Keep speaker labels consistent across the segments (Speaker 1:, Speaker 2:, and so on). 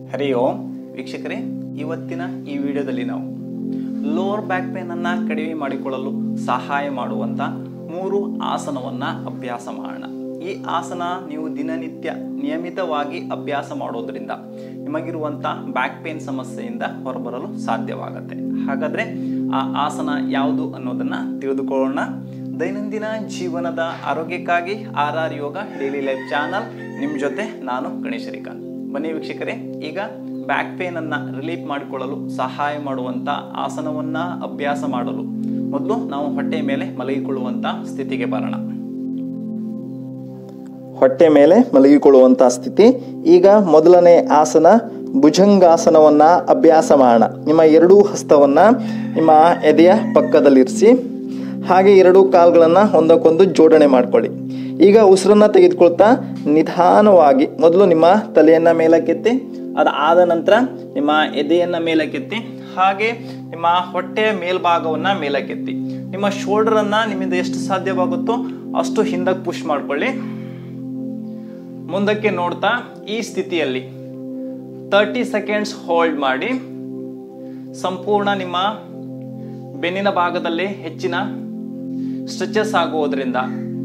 Speaker 1: ಹರಿ ಓಂ ವೀಕ್ಷಕರೇ, ಇವತ್ತಿನ ಈ ವಿಡಿಯೋದಲ್ಲಿ ನಾವು ಲೋವರ್ ಬ್ಯಾಕ್ ಪೇನ್ ಅನ್ನು ಕಡಿಮೆ ಮಾಡಿಕೊಳ್ಳಲು ಸಹಾಯ ಮಾಡುವಂಥ 3 ಆಸನವನ್ನು ಅಭ್ಯಾಸ ಮಾಡೋಣ. ಈ ಆಸನ ನೀವು ದಿನನಿತ್ಯ ನಿಯಮಿತವಾಗಿ ಅಭ್ಯಾಸ ಮಾಡೋದ್ರಿಂದ ನಿಮಗಿರುವಂಥ ಬ್ಯಾಕ್ ಪೇನ್ ಸಮಸ್ಯೆಯಿಂದ ಹೊರಬರಲು ಸಾಧ್ಯವಾಗುತ್ತೆ. ಹಾಗಾದರೆ ಆ ಆಸನ ಯಾವುದು ಅನ್ನೋದನ್ನು ತಿಳಿದುಕೊಳ್ಳೋಣ. ದೈನಂದಿನ ಜೀವನದ ಆರೋಗ್ಯಕ್ಕಾಗಿ RR yoga daily life channel ನಿಮ್ಮ ಜೊತೆ ನಾನು ಗಣೇಶ್ ಶ್ರೀಕಾಂತ್. ಬನ್ನಿ ವೀಕ್ಷಕರೇ, ಈಗ ಬ್ಯಾಕ್ ಪೇನ್ ಅನ್ನು ರಿಲೀಫ್ ಮಾಡಿಕೊಳ್ಳಲು ಸಹಾಯ ಮಾಡುವಂಥ ಆಸನವನ್ನು ಅಭ್ಯಾಸ ಮಾಡಲು ಮೊದಲು ನಾವು ಹೊಟ್ಟೆ ಮೇಲೆ ಮಲಗಿಕೊಳ್ಳುವಂಥ ಸ್ಥಿತಿಗೆ ಬರೋಣ.
Speaker 2: ಹೊಟ್ಟೆ ಮೇಲೆ ಮಲಗಿಕೊಳ್ಳುವಂಥ ಸ್ಥಿತಿ. ಈಗ ಮೊದಲನೇ ಆಸನ ಭುಜಂಗಾಸನವನ್ನು ಅಭ್ಯಾಸ ಮಾಡೋಣ. ನಿಮ್ಮ ಎರಡೂ ಹಸ್ತವನ್ನು ನಿಮ್ಮ ಎದೆಯ ಪಕ್ಕದಲ್ಲಿರಿಸಿ, ಹಾಗೆ ಎರಡೂ ಕಾಲುಗಳನ್ನು ಒಂದಕ್ಕೊಂದು ಜೋಡಣೆ ಮಾಡಿಕೊಳ್ಳಿ. ಈಗ ಉಸಿರನ್ನು ತೆಗೆದುಕೊಳ್ತಾ ನಿಧಾನವಾಗಿ ಮೊದಲು ನಿಮ್ಮ ತಲೆಯನ್ನು ಮೇಲಕ್ಕೆತ್ತಿ, ಅದಾದ ನಂತರ ನಿಮ್ಮ ಎದೆಯನ್ನು ಮೇಲಕ್ಕೆತ್ತಿ, ಹಾಗೆ ನಿಮ್ಮ ಹೊಟ್ಟೆಯ ಮೇಲ್ಭಾಗವನ್ನು ಮೇಲಕ್ಕೆತ್ತಿ. ನಿಮ್ಮ ಶೋಲ್ಡರನ್ನು ನಿಮ್ಮಿಂದ ಎಷ್ಟು ಸಾಧ್ಯವಾಗುತ್ತೋ ಅಷ್ಟು ಹಿಂದಕ್ಕೆ ಪುಷ್ ಮಾಡಿಕೊಳ್ಳಿ. ಮುಂದಕ್ಕೆ ನೋಡ್ತಾ ಈ ಸ್ಥಿತಿಯಲ್ಲಿ 30 ಸೆಕೆಂಡ್ಸ್ ಹೋಲ್ಡ್ ಮಾಡಿ. ಸಂಪೂರ್ಣ ನಿಮ್ಮ ಬೆನ್ನಿನ ಭಾಗದಲ್ಲಿ ಹೆಚ್ಚಿನ ಸ್ಟ್ರೆಚಸ್ ಆಗುವುದರಿಂದ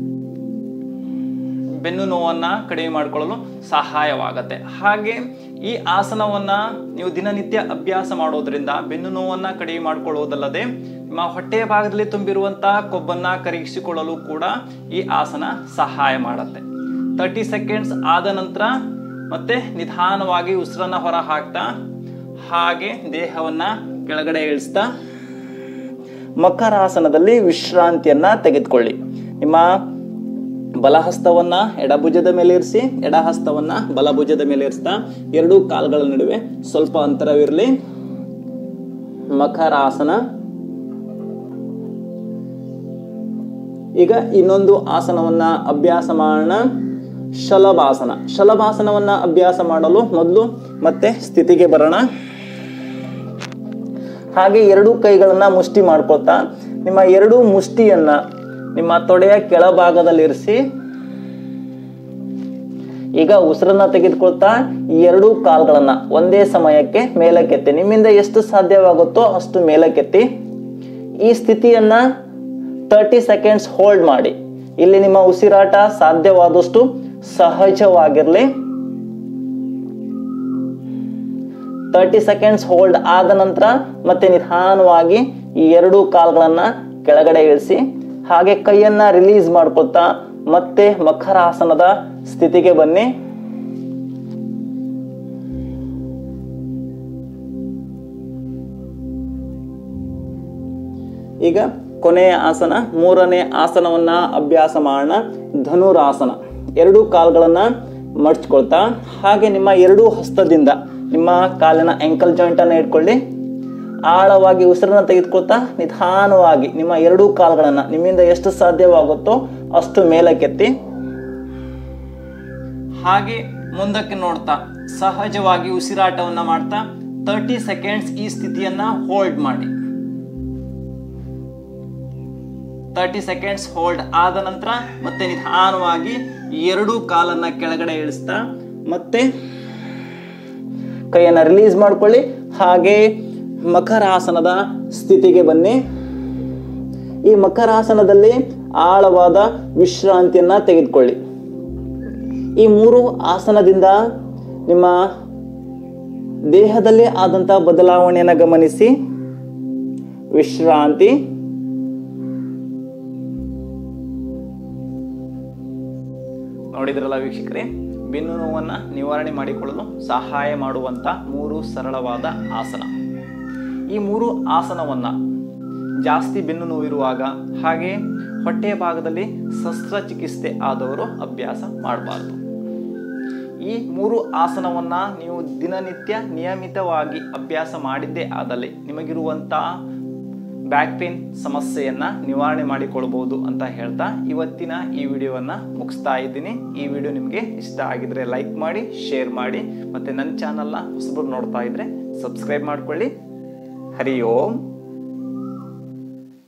Speaker 2: ಬೆನ್ನು ನೋವನ್ನು ಕಡಿಮೆ ಮಾಡಿಕೊಳ್ಳಲು ಸಹಾಯವಾಗುತ್ತೆ. ಹಾಗೆ ಈ ಆಸನವನ್ನು ನೀವು ದಿನನಿತ್ಯ ಅಭ್ಯಾಸ ಮಾಡೋದ್ರಿಂದ ಬೆನ್ನು ನೋವನ್ನು ಕಡಿಮೆ ಮಾಡಿಕೊಳ್ಳುವುದಲ್ಲದೆ ನಿಮ್ಮ ಹೊಟ್ಟೆಯ ಭಾಗದಲ್ಲಿ ತುಂಬಿರುವಂಥ ಕೊಬ್ಬನ್ನು ಕರಗಿಸಿಕೊಳ್ಳಲು ಕೂಡ ಈ ಆಸನ ಸಹಾಯ ಮಾಡುತ್ತೆ. 30 ಸೆಕೆಂಡ್ಸ್ ಆದ ನಂತರ ಮತ್ತೆ ನಿಧಾನವಾಗಿ ಉಸಿರನ್ನು ಹೊರ ಹಾಕ್ತಾ, ಹಾಗೆ ದೇಹವನ್ನು ಕೆಳಗಡೆ ಇಳಿಸ್ತಾ ಮಕರಾಸನದಲ್ಲಿ ವಿಶ್ರಾಂತಿಯನ್ನ ತೆಗೆದುಕೊಳ್ಳಿ. ನಿಮ್ಮ ಬಲಹಸ್ತವನ್ನ ಎಡಭುಜದ ಮೇಲೆ ಇರಿಸಿ, ಎಡಹಸ್ತವನ್ನ ಬಲಭುಜದ ಮೇಲೆ ಇರಿಸ್ತಾ ಎರಡೂ ಕಾಲುಗಳ ನಡುವೆ ಸ್ವಲ್ಪ ಅಂತರವಿರಲಿ. ಮಕರಾಸನ. ಈಗ ಇನ್ನೊಂದು ಆಸನವನ್ನ ಅಭ್ಯಾಸ ಮಾಡೋಣ, ಶಲಭಾಸನ. ಶಲಭಾಸನವನ್ನ ಅಭ್ಯಾಸ ಮಾಡಲು ಮೊದಲು ಮತ್ತೆ ಸ್ಥಿತಿಗೆ ಬರೋಣ. ಹಾಗೆ ಎರಡೂ ಕೈಗಳನ್ನ ಮುಷ್ಟಿ ಮಾಡ್ಕೊಳ್ತಾ ನಿಮ್ಮ ಎರಡೂ ಮುಷ್ಟಿಯನ್ನ ನಿಮ್ಮ ತೊಡೆಯ ಕೆಳಭಾಗದಲ್ಲಿರಿಸಿ. ಈಗ ಉಸಿರನ್ನ ತೆಗೆದುಕೊಳ್ತಾ ಈ ಎರಡೂ ಕಾಲುಗಳನ್ನ ಒಂದೇ ಸಮಯಕ್ಕೆ ಮೇಲಕ್ಕೆತ್ತಿ. ನಿಮ್ಮಿಂದ ಎಷ್ಟು ಸಾಧ್ಯವಾಗುತ್ತೋ ಅಷ್ಟು ಮೇಲಕ್ಕೆತ್ತಿ. ಈ ಸ್ಥಿತಿಯನ್ನ 30 ಸೆಕೆಂಡ್ಸ್ ಹೋಲ್ಡ್ ಮಾಡಿ. ಇಲ್ಲಿ ನಿಮ್ಮ ಉಸಿರಾಟ ಸಾಧ್ಯವಾದಷ್ಟು ಸಹಜವಾಗಿರಲಿ. 30 ಸೆಕೆಂಡ್ಸ್ ಹೋಲ್ಡ್ ಆದ ನಂತರ ಮತ್ತೆ ನಿಧಾನವಾಗಿ ಈ ಎರಡೂ ಕಾಲುಗಳನ್ನ ಕೆಳಗಡೆ ಇಳಿಸಿ, ಹಾಗೆ ಕೈಯನ್ನ ರಿಲೀಸ್ ಮಾಡ್ಕೊಳ್ತಾ ಮತ್ತೆ ಮಕರಾಸನದ ಸ್ಥಿತಿಗೆ ಬನ್ನಿ. ಈಗ ಕೊನೆಯ ಆಸನ, 3ನೇ ಆಸನವನ್ನ ಅಭ್ಯಾಸ ಮಾಡೋಣ, ಧನುರಾಸನ. ಎರಡೂ ಕಾಲುಗಳನ್ನ ಮಡಚ್ಕೊಳ್ತಾ ಹಾಗೆ ನಿಮ್ಮ ಎರಡೂ ಹಸ್ತದಿಂದ ನಿಮ್ಮ ಕಾಲಿನ ಆಂಕಲ್ ಜಾಯಿಂಟ್ ಅನ್ನು ಇಟ್ಕೊಳ್ಳಿ. ಆಳವಾಗಿ ಉಸಿರನ್ನು ತೆಗೆದುಕೊಳ್ತಾ ನಿಧಾನವಾಗಿ ನಿಮ್ಮ ಎರಡೂ ಕಾಲುಗಳನ್ನು ನಿಮ್ಮಿಂದ ಎಷ್ಟು ಸಾಧ್ಯವಾಗುತ್ತೋ ಅಷ್ಟು ಮೇಲಕ್ಕೆತ್ತಿ. ಹಾಗೆ ಮುಂದಕ್ಕೆ ನೋಡ್ತಾ ಸಹಜವಾಗಿ ಉಸಿರಾಟವನ್ನ ಮಾಡ್ತಾ 30 ಸೆಕೆಂಡ್ಸ್ ಈ ಸ್ಥಿತಿಯನ್ನ ಹೋಲ್ಡ್ ಮಾಡಿ. 30 ಸೆಕೆಂಡ್ಸ್ ಹೋಲ್ಡ್ ಆದ ನಂತರ ಮತ್ತೆ ನಿಧಾನವಾಗಿ ಎರಡೂ ಕಾಲನ್ನ ಕೆಳಗಡೆ ಇಳಿಸ್ತಾ ಮತ್ತೆ ಕೈಯನ್ನು ರಿಲೀಸ್ ಮಾಡ್ಕೊಳ್ಳಿ. ಹಾಗೆ ಮಕರಾಸನದ ಸ್ಥಿತಿಗೆ ಬನ್ನಿ. ಈ ಮಕರಾಸನದಲ್ಲಿ ಆಳವಾದ ವಿಶ್ರಾಂತಿಯನ್ನ ತೆಗೆದುಕೊಳ್ಳಿ. ಈ 3 ಆಸನದಿಂದ ನಿಮ್ಮ ದೇಹದಲ್ಲಿ ಆದಂತಹ ಬದಲಾವಣೆಯನ್ನು ಗಮನಿಸಿ. ವಿಶ್ರಾಂತಿ.
Speaker 1: ನೋಡಿದ್ರಲ್ಲ ವೀಕ್ಷಕರೇ, ಬೆನ್ನು ನೋವನ್ನು ನಿವಾರಣೆ ಮಾಡಿಕೊಳ್ಳಲು ಸಹಾಯ ಮಾಡುವಂಥ 3 ಸರಳವಾದ ಆಸನ. ಈ 3 ಆಸನವನ್ನು ಜಾಸ್ತಿ ಬೆನ್ನು ನೋವಿರುವಾಗ ಹಾಗೆ ಹೊಟ್ಟೆಯ ಭಾಗದಲ್ಲಿ ಶಸ್ತ್ರಚಿಕಿತ್ಸೆ ಆದವರು ಅಭ್ಯಾಸ ಮಾಡಬಾರ್ದು. ಈ 3 ಆಸನವನ್ನು ನೀವು ದಿನನಿತ್ಯ ನಿಯಮಿತವಾಗಿ ಅಭ್ಯಾಸ ಮಾಡಿದ್ದೇ ಆದಲ್ಲಿ ನಿಮಗಿರುವಂಥ ಬ್ಯಾಕ್ ಪೇನ್ ಸಮಸ್ಯೆಯನ್ನು ನಿವಾರಣೆ ಮಾಡಿಕೊಳ್ಬೋದು ಅಂತ ಹೇಳ್ತಾ ಇವತ್ತಿನ ಈ ವಿಡಿಯೋವನ್ನು ಮುಗಿಸ್ತಾ ಇದ್ದೀನಿ. ಈ ವಿಡಿಯೋ ನಿಮಗೆ ಇಷ್ಟ ಆಗಿದ್ರೆ ಲೈಕ್ ಮಾಡಿ, ಶೇರ್ ಮಾಡಿ, ಮತ್ತು ನನ್ನ ಚಾನಲ್ನ ಹೊಸಬರು ನೋಡ್ತಾ ಇದ್ರೆ ಸಬ್ಸ್ಕ್ರೈಬ್ ಮಾಡ್ಕೊಳ್ಳಿ. ಹರಿ ಓಂ.